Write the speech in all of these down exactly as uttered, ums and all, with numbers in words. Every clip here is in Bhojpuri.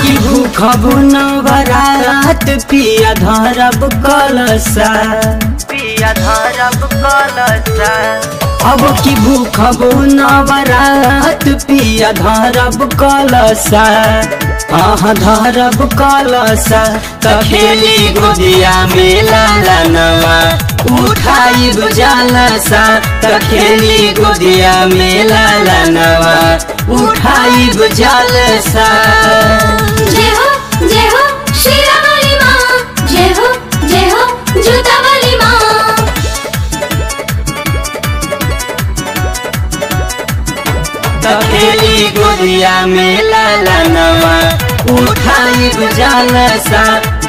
की भूखबू नवरात पिया धरब कलसा पिया धरब कलसा अब की भूखबू नवरात पिया धरब कलसा हाँ धरब कलसा त खेली गोदिया में लाला नवा उठाई बुझालसा त खेली गोदिया में लाला नवा उठाई बुझालसा। जय हो जय हो शेरा वाली माँ, जय हो जय हो जूता वाली माँ। त खेली गोदिया में लाला नवा उठाई बुझालसा।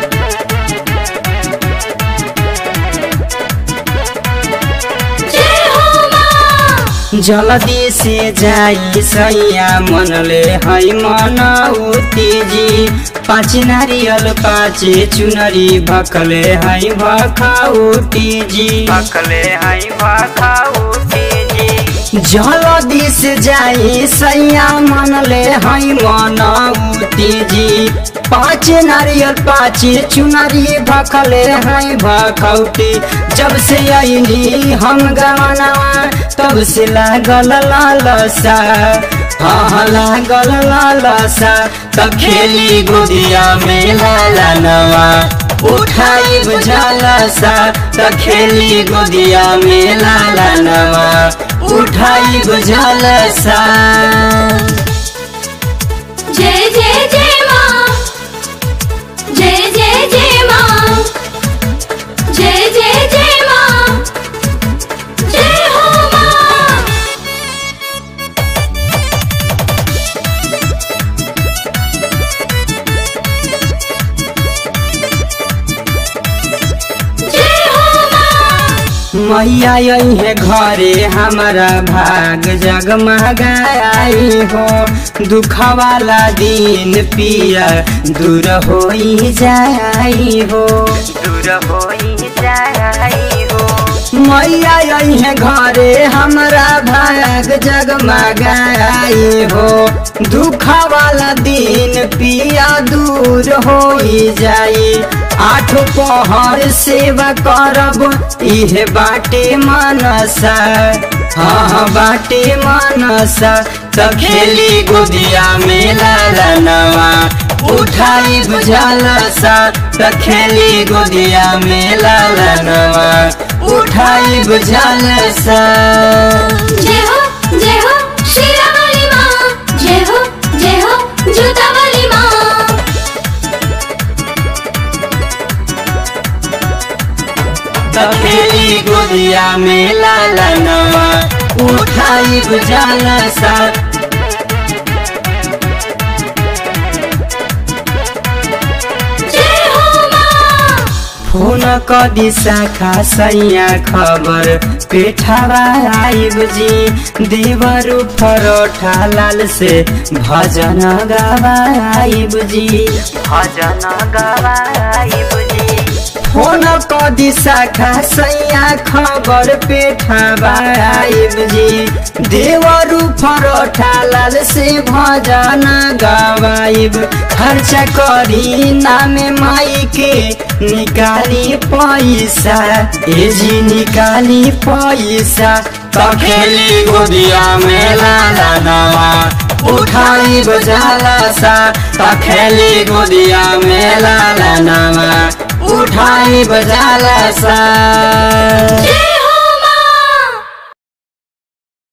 जल्दी से जाई सैया मनले है मनौती जी पाँच नारियल पाँच चुनरी भखले है भखौटी जी भखले है भखौटी जी। जल्दी से जाई सैया मनले है मनौती जी पाँच नारियल पाँच चुनरी भखले है भखौटी। जब से आईनी हम गवनवा तब से लागल लालसा हाँ लागल लालसा त खेली गोदिया में लाला नवा उठाई बुझालसा त खेली गोदिया में लाला नवा उठाई बुझालसा। जय जय जय माँ, जय जय जय माँ, जय जय जय माँ, जय हो माँ। जय हो माँ। मैया यही है घरे हमारा भाग जगमगाई हो दुख वाला दिन पिया दूर हो जाई हो दूर हो जाई हो। मैया यही है घरे हमारा भाग जगमगाई हो दुख वाला दिन पिया दूर हो जाई। आठ पहर सेवा करब इहे बाटे मनसा हाँ बाटे मनसा त खेली गोदिया में लाला नवा उठाई बुझालसा त खेली गोदिया में लाला नवा उठाई बुझालसा। जय हो जय हो शेरा वाली माँ, जय हो जय हो जूता वाली माँ। त खेली गोदिया में लाला नवा उठाई बुझालसा। जय हो माँ। फोन कदी शाखा सैया खबर पेठावा आइब जी देवरु परोठा लाल से भजन गवाइब जी भजन गवाइब जी। फोन कदी शाखा सैया खबर पेठावा आइब जी देवरु परोठा लाल से भजन गवाइब। खर्चा करी नामे माई के निकाली पैसा ए जी निकाली पैसा त खेली गोदिया में लाला नवा उठाई बुझालसा त खेली गोदिया में लाला नवा उठाई बुझालसा।